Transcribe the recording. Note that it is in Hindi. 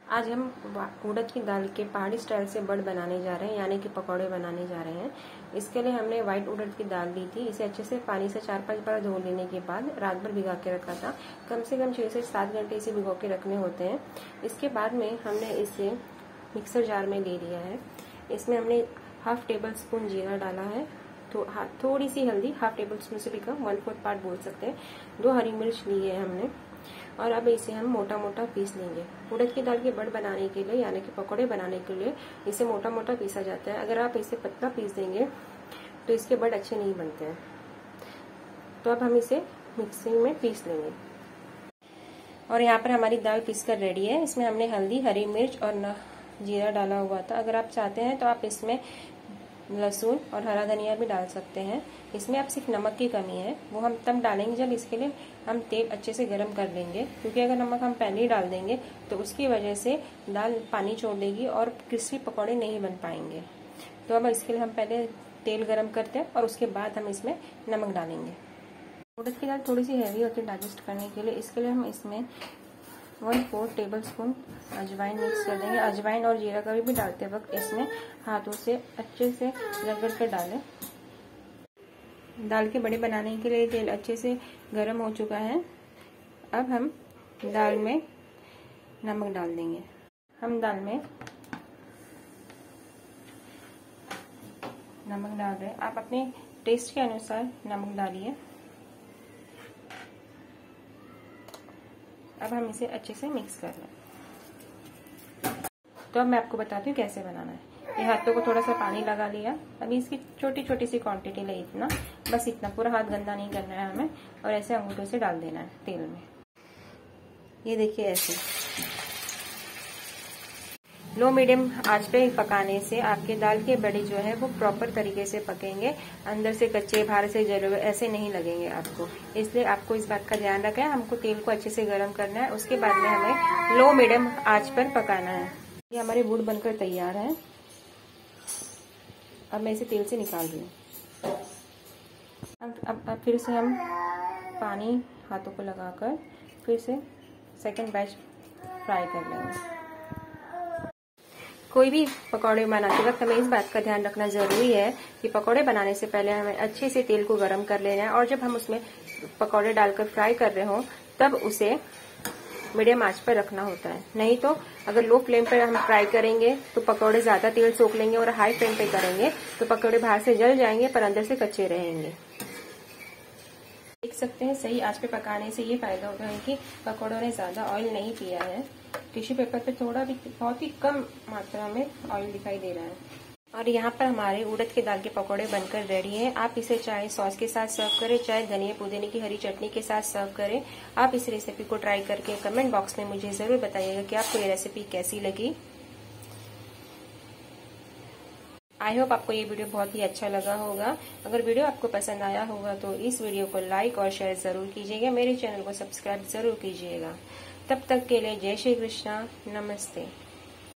आज हम उड़द की दाल के पहाड़ी स्टाइल से बड़ बनाने जा रहे हैं, यानी कि पकौड़े बनाने जा रहे हैं। इसके लिए हमने वाइट उड़द की दाल ली थी। इसे अच्छे से पानी से 4-5 बार धो लेने के बाद रात भर भिगा के रखा था। कम से कम 6 से 7 घंटे इसे भिगो के रखने होते हैं। इसके बाद में हमने इसे मिक्सर जार में ले लिया है। इसमें हमने हाफ टेबल स्पून जीरा डाला है, तो थोड़ी सी हल्दी, हाफ टेबल स्पून से भी कम, 1/4 पार्ट बोल सकते हैं। 2 हरी मिर्च ली है हमने, और अब इसे हम मोटा मोटा पीस लेंगे। उड़द की दाल के बड़ बनाने के लिए, यानी कि पकौड़े बनाने के लिए इसे मोटा मोटा पीसा जाता है। अगर आप इसे पतला पीस देंगे तो इसके बड़ अच्छे नहीं बनते हैं। तो अब हम इसे मिक्सी में पीस लेंगे। और यहाँ पर हमारी दाल पीसकर रेडी है। इसमें हमने हल्दी, हरी मिर्च और जीरा डाला हुआ था। अगर आप चाहते हैं तो आप इसमें लहसुन और हरा धनिया भी डाल सकते हैं। इसमें अब सिर्फ नमक की कमी है, वो हम तब डालेंगे जब इसके लिए हम तेल अच्छे से गर्म कर लेंगे, क्योंकि अगर नमक हम पहले ही डाल देंगे तो उसकी वजह से दाल पानी छोड़ देगी और क्रिस्पी पकौड़े नहीं बन पाएंगे। तो अब इसके लिए हम पहले तेल गर्म करते हैं और उसके बाद हम इसमें नमक डालेंगे। उड़द की दाल थोड़ी सी हैवी होती है डाइजेस्ट करने के लिए, इसके लिए हम इसमें 1/4 टेबल स्पून अजवाइन मिक्स कर देंगे। अजवाइन और जीरा कभी भी डालते वक्त इसमें हाथों से अच्छे से रगड़ कर डालें। दाल के बड़े बनाने के लिए तेल अच्छे से गर्म हो चुका है। अब हम दाल में नमक डाल देंगे। हम दाल में नमक डाल रहे हैं, आप अपने टेस्ट के अनुसार नमक डालिए। अब हम इसे अच्छे से मिक्स कर लें। तो अब मैं आपको बताती हूँ कैसे बनाना है। ये हाथों को थोड़ा सा पानी लगा लिया। अभी इसकी छोटी छोटी सी क्वांटिटी ले, इतना बस, इतना पूरा हाथ गंदा नहीं करना है हमें, और ऐसे अंगूठों से डाल देना है तेल में। ये देखिए ऐसे लो मीडियम आंच पे पकाने से आपके दाल के बड़े जो है वो प्रॉपर तरीके से पकेंगे, अंदर से कच्चे बाहर से जले हुए ऐसे नहीं लगेंगे आपको। इसलिए आपको इस बात का ध्यान रखना है। हमको तेल को अच्छे से गर्म करना है, उसके बाद में हमें लो मीडियम आंच पर पकाना है। ये हमारे गुड़ बनकर तैयार है। अब मैं इसे तेल से निकाल रही हूँ। अब फिर से हम पानी हाथों को लगाकर फिर से सेकेंड बैच फ्राई कर लेंगे। कोई भी पकौड़े बनाते वक्त हमें इस बात का ध्यान रखना जरूरी है कि पकौड़े बनाने से पहले हमें अच्छे से तेल को गर्म कर लेना है, और जब हम उसमें पकौड़े डालकर फ्राई कर रहे हो तब उसे मीडियम आंच पर रखना होता है। नहीं तो अगर लो फ्लेम पर हम फ्राई करेंगे तो पकौड़े ज्यादा तेल सोख लेंगे, और हाई फ्लेम पे करेंगे तो पकौड़े बाहर से जल जाएंगे पर अंदर से कच्चे रहेंगे। देख सकते हैं सही आंच पे पकाने से ये फायदा होता है कि पकौड़ों ने ज्यादा ऑयल नहीं पिया है। टिश्यू पेपर पे थोड़ा भी, बहुत ही कम मात्रा में ऑयल दिखाई दे रहा है। और यहाँ पर हमारे उड़द की दाल के पकौड़े बनकर रेडी हैं। आप इसे चाहे सॉस के साथ सर्व करें, चाहे धनिया पुदीने की हरी चटनी के साथ सर्व करें। आप इस रेसिपी को ट्राई करके कमेंट बॉक्स में मुझे जरूर बताइएगा कि आपको ये रेसिपी कैसी लगी। आई होप आपको ये वीडियो बहुत ही अच्छा लगा होगा। अगर वीडियो आपको पसंद आया होगा तो इस वीडियो को लाइक और शेयर जरूर कीजिएगा। मेरे चैनल को सब्सक्राइब जरूर कीजिएगा। तब तक के लिए जय श्री कृष्णा, नमस्ते।